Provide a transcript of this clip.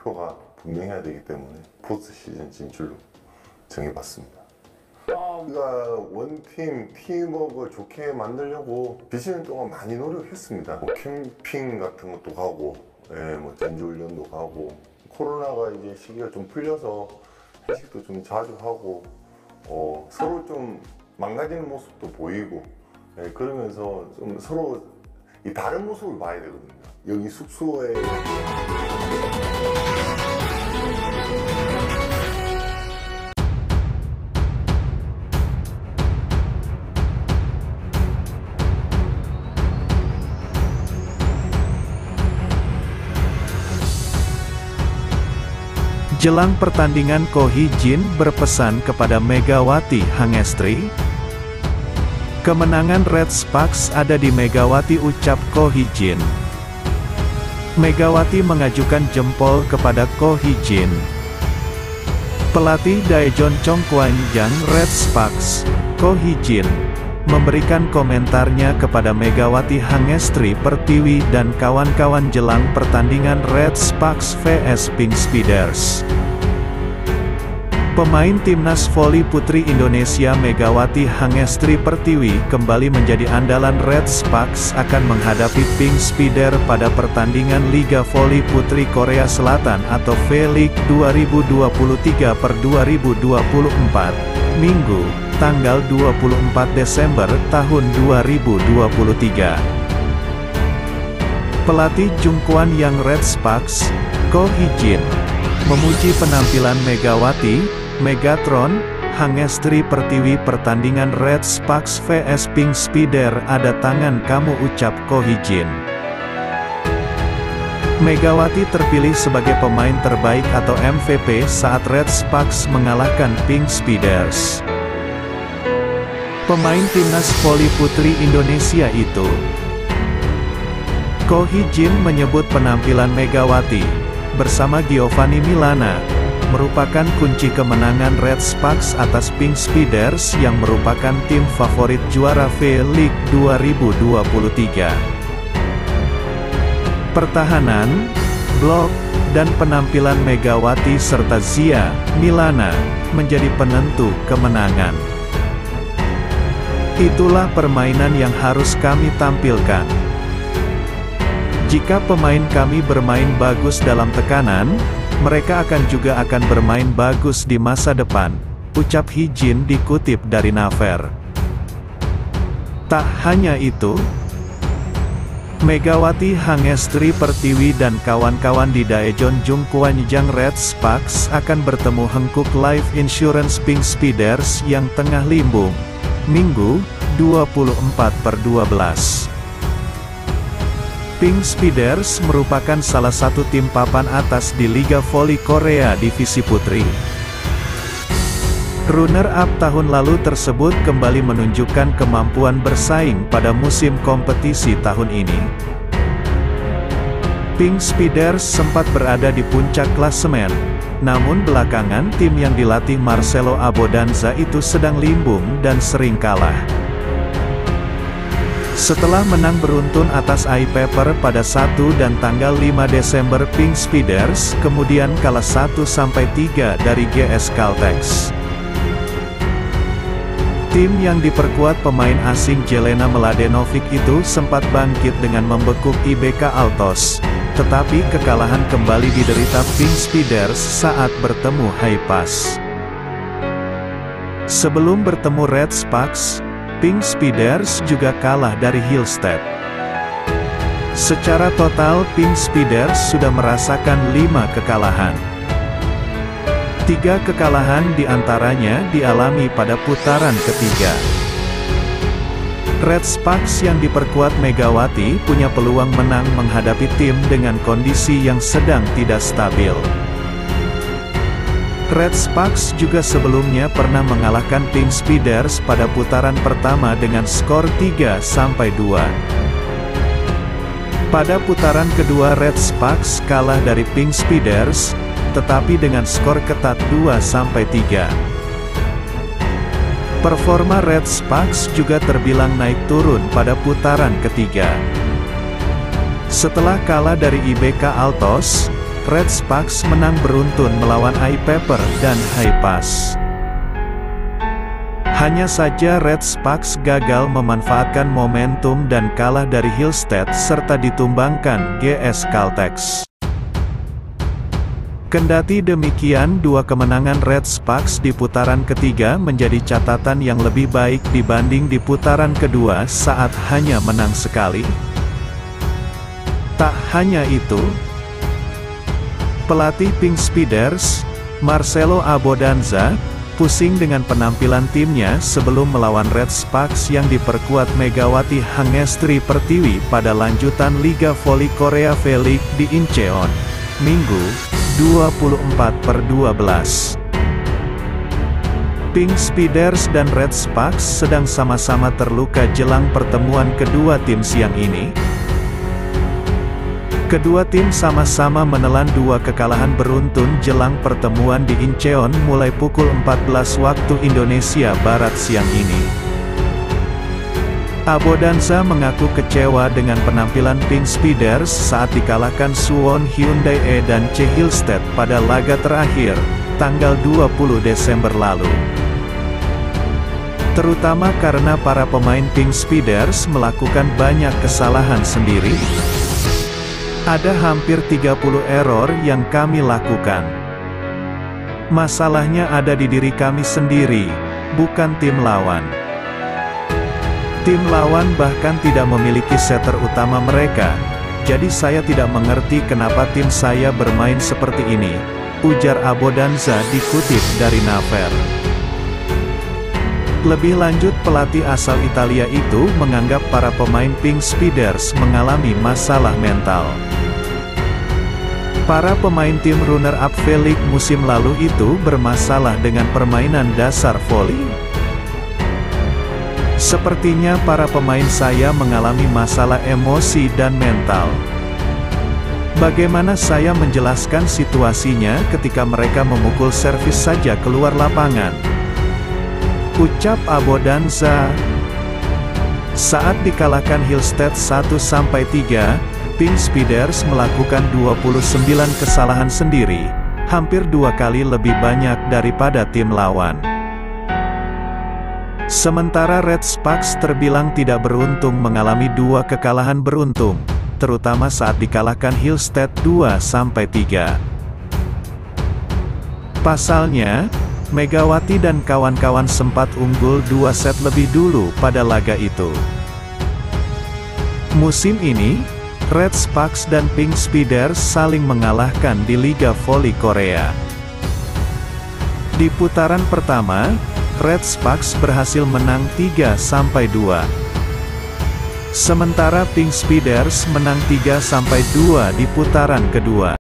목표가 분명해야 되기 때문에 포스트 시즌 진출로 정해봤습니다. 우리가 원팀, 팀워크를 좋게 만들려고 비시즌 동안 많이 노력했습니다. 뭐 캠핑 같은 것도 가고, 뭐 전지훈련도 가고, 코로나가 이제 시기가 좀 풀려서 회식도 좀 자주 하고, 서로 좀 망가지는 모습도 보이고, 그러면서 좀 서로 이 다른 모습을 봐야 되거든요. 여기 숙소에 Jelang pertandingan, Ko Hee-jin berpesan kepada Megawati Hangestri. Kemenangan Red Sparks ada di Megawati, ucap Ko Hee-jin. Megawati mengajukan jempol kepada Ko Hee-jin. Pelatih Daejeon Chongkwanjang Red Sparks, Ko Hee-jin, memberikan komentarnya kepada Megawati Hangestri Pertiwi dan kawan-kawan jelang pertandingan Red Sparks vs Pink Speeders. Pemain timnas voli putri Indonesia Megawati Hangestri Pertiwi kembali menjadi andalan Red Sparks akan menghadapi Pink Speeder pada pertandingan Liga Voli Putri Korea Selatan atau V-League 2023/2024, Minggu, tanggal 24 Desember tahun 2023. Pelatih Jungkwan yang Red Sparks, Ko Hee-jin, memuji penampilan Megawati, Megatron, Hangestri Pertiwi. Pertandingan Red Sparks vs Pink Speeder ada tangan kamu, ucap Ko Hee-jin. Megawati terpilih sebagai pemain terbaik atau MVP saat Red Sparks mengalahkan Pink Speeders. Pemain timnas voli putri Indonesia itu. Ko Hee-jin menyebut penampilan Megawati bersama Giovanni Milana merupakan kunci kemenangan Red Sparks atas Pink Speeders yang merupakan tim favorit juara V-League 2023. Pertahanan, blok, dan penampilan Megawati serta Zia Milana menjadi penentu kemenangan. Itulah permainan yang harus kami tampilkan. Jika pemain kami bermain bagus dalam tekanan, mereka akan bermain bagus di masa depan, ucap Hee-jin dikutip dari Naver. Tak hanya itu, Megawati Hangestri Pertiwi dan kawan-kawan di Daejeon Jungkwanjang Red Sparks akan bertemu Hankook Life Insurance Pink Speeders yang tengah limbung, Minggu, 24/12. Pink Speeders merupakan salah satu tim papan atas di Liga Voli Korea Divisi Putri. Runner-up tahun lalu tersebut kembali menunjukkan kemampuan bersaing pada musim kompetisi tahun ini. Pink Speeders sempat berada di puncak klasemen, namun belakangan tim yang dilatih Marcelo Abodanza itu sedang limbung dan sering kalah. Setelah menang beruntun atas iPaper pada 1 dan tanggal 5 Desember, Pink Speeders kemudian kalah 1-3 dari GS Caltex. Tim yang diperkuat pemain asing Jelena Mladenovic itu sempat bangkit dengan membekuk IBK Altos, tetapi kekalahan kembali diderita Pink Speeders saat bertemu Haipas. Sebelum bertemu Red Sparks, Pink Speeders juga kalah dari Hillstead. Secara total Pink Speeders sudah merasakan 5 kekalahan. 3 kekalahan diantaranya dialami pada putaran ketiga. Red Sparks yang diperkuat Megawati punya peluang menang menghadapi tim dengan kondisi yang sedang tidak stabil. Red Sparks juga sebelumnya pernah mengalahkan Pink Speeders pada putaran pertama dengan skor 3-2. Pada putaran kedua Red Sparks kalah dari Pink Speeders, tetapi dengan skor ketat 2-3. Performa Red Sparks juga terbilang naik turun pada putaran ketiga. Setelah kalah dari IBK Altos, Red Sparks menang beruntun melawan iPepper dan Hi-Pass. Hanya saja Red Sparks gagal memanfaatkan momentum dan kalah dari Hillstead serta ditumbangkan GS Caltex. Kendati demikian, dua kemenangan Red Sparks di putaran ketiga menjadi catatan yang lebih baik dibanding di putaran kedua saat hanya menang sekali. Tak hanya itu, pelatih Pink Speeders, Marcelo Abodanza, pusing dengan penampilan timnya sebelum melawan Red Sparks yang diperkuat Megawati Hangestri Pertiwi pada lanjutan Liga Voli Korea V-League di Incheon, Minggu, 24/12. Pink Speeders dan Red Sparks sedang sama-sama terluka jelang pertemuan kedua tim siang ini. Kedua tim sama-sama menelan dua kekalahan beruntun jelang pertemuan di Incheon mulai pukul 14 waktu Indonesia Barat siang ini. Abodanza mengaku kecewa dengan penampilan Pink Speeders saat dikalahkan Suwon Hyundai E dan C Hillstead pada laga terakhir, tanggal 20 Desember lalu. Terutama karena para pemain Pink Speeders melakukan banyak kesalahan sendiri. Ada hampir 30 error yang kami lakukan. Masalahnya ada di diri kami sendiri, bukan tim lawan. Tim lawan bahkan tidak memiliki setter utama mereka, jadi saya tidak mengerti kenapa tim saya bermain seperti ini, ujar Abodanza dikutip dari Naver. Lebih lanjut, pelatih asal Italia itu menganggap para pemain Pink Speeders mengalami masalah mental. Para pemain tim runner-up V-League musim lalu itu bermasalah dengan permainan dasar voli. Sepertinya para pemain saya mengalami masalah emosi dan mental. Bagaimana saya menjelaskan situasinya ketika mereka memukul servis saja keluar lapangan? Ucap Abodanza. Saat dikalahkan Hillstead 1-3, Pink Speeders melakukan 29 kesalahan sendiri, hampir 2 kali lebih banyak daripada tim lawan. Sementara Red Sparks terbilang tidak beruntung mengalami 2 kekalahan beruntun, terutama saat dikalahkan Hillstead 2-3. Pasalnya, Megawati dan kawan-kawan sempat unggul 2 set lebih dulu pada laga itu. Musim ini, Red Sparks dan Pink Speeders saling mengalahkan di Liga Voli Korea. Di putaran pertama, Red Sparks berhasil menang 3-2. Sementara Pink Speeders menang 3-2 di putaran kedua.